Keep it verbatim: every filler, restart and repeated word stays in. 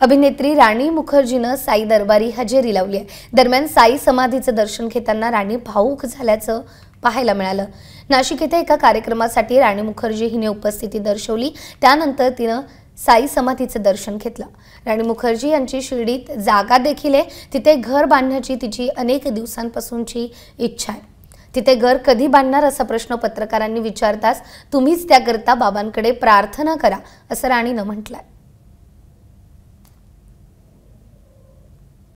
अभिनेत्री राणी मुखर्जीनं साई दरबारी हजेरी लावली आहे। दरम्यान साई समाधीचं दर्शन घेताना राणी भावूक झाल्याचं पाहायला मिळालं। नाशिक येथे एका कार्यक्रमासाठी राणी मुखर्जी हिने उपस्थिती दर्शवली। त्यानंतर तिनं साई समाधीचं दर्शन घेतलं। राणी मुखर्जी यांची शिर्डीत जागा देखील आहे। तिथे घर बांधण्याची तिची अनेक दिवसांपासूनची इच्छा आहे। तिथे घर कधी बांधणार असा प्रश्न पत्रकारांनी विचारताच तुम्हीच त्याकरता बाबांकडे प्रार्थना करा असं राणीनं म्हटलंय।